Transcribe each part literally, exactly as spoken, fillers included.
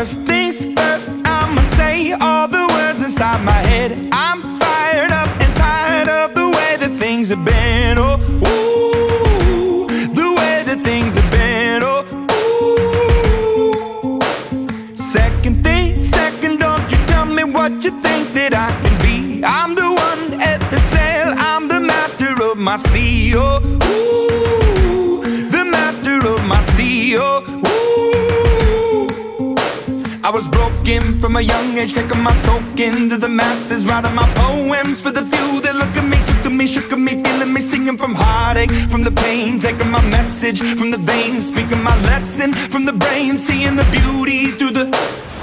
First things first, I'ma say all the words inside my head. I'm fired up and tired of the way that things have been. Oh, ooh, the way that things have been. Oh, ooh. Second thing, second, don't you tell me what you think that I can be. I'm the one at the sail, I'm the master of my sea. Oh, ooh, the master of my sea. Oh, ooh. I was broken from a young age, taking my soak into the masses, writing my poems for the few that look at me, took to me, shook at me, feeling me, singing from heartache, from the pain, taking my message from the veins, speaking my lesson from the brain, seeing the beauty through the...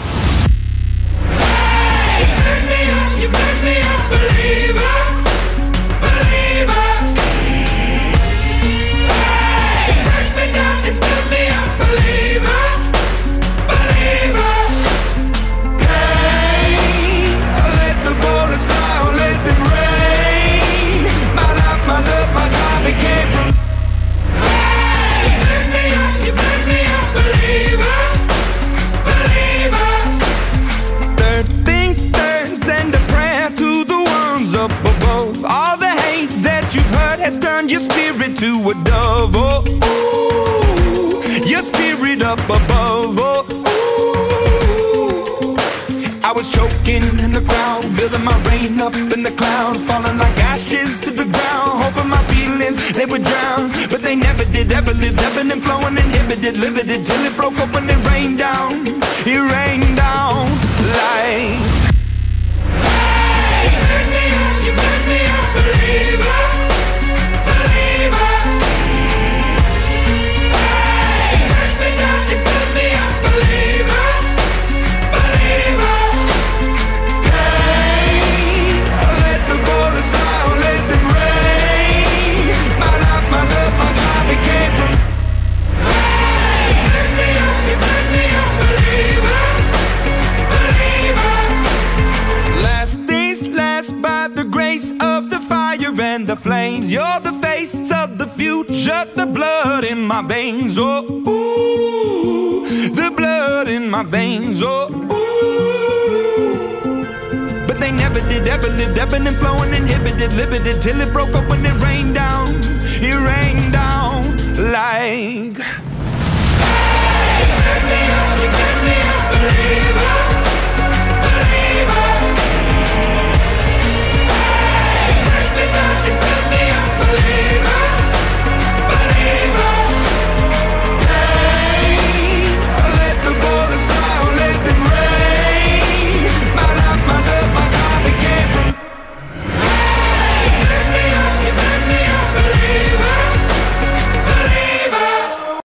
Hey, you burn me up, you burn me up, believer, believer. Hey, you burn me down, you burn me up, believer, believer. Turn your spirit to a dove, oh, ooh, your spirit up above, oh, ooh. I was choking in the crowd, building my rain up in the cloud, falling like ashes to the ground, hoping my feelings, they would drown, but they never did, ever lived, ebbing and flowing, inhibited, limited, till it broke open and rained down, it rained down like... Hey, you burn me up, you burn me up, believer. The flames, you're the face of the future, the blood in my veins, oh, ooh, the blood in my veins, oh, ooh. But they never did, ever lived, ebbing and flowing, inhibited, limited, till it broke up when it rained down, it rained down like...